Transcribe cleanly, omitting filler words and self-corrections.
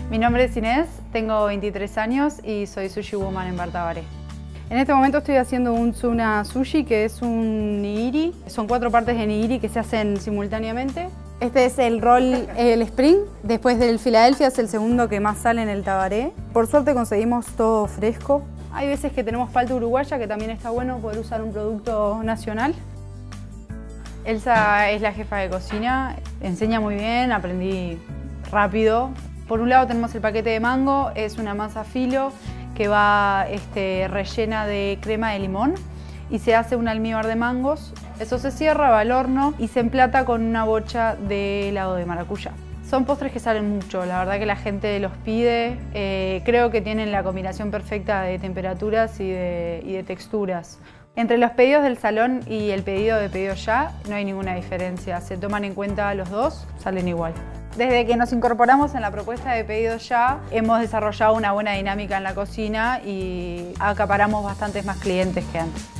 Mi nombre es Inés, tengo 23 años y soy Sushi Woman en Bar Tabaré. En este momento estoy haciendo un Tsuna Sushi, que es un nigiri. Son 4 partes de nigiri que se hacen simultáneamente. Este es el roll, el Spring. Después del Philadelphia es el segundo que más sale en el Tabaré. Por suerte conseguimos todo fresco. Hay veces que tenemos palta uruguaya, que también está bueno poder usar un producto nacional. Elsa es la jefa de cocina, enseña muy bien, aprendí rápido. Por un lado tenemos el paquete de mango, es una masa filo que va rellena de crema de limón y se hace un almíbar de mangos. Eso se cierra, va al horno y se emplata con una bocha de helado de maracuyá. Son postres que salen mucho, la verdad que la gente los pide. Creo que tienen la combinación perfecta de temperaturas y de texturas. Entre los pedidos del salón y el pedido de pedido ya no hay ninguna diferencia, se toman en cuenta los dos, salen igual. Desde que nos incorporamos en la propuesta de pedido ya, hemos desarrollado una buena dinámica en la cocina y acaparamos bastantes más clientes que antes.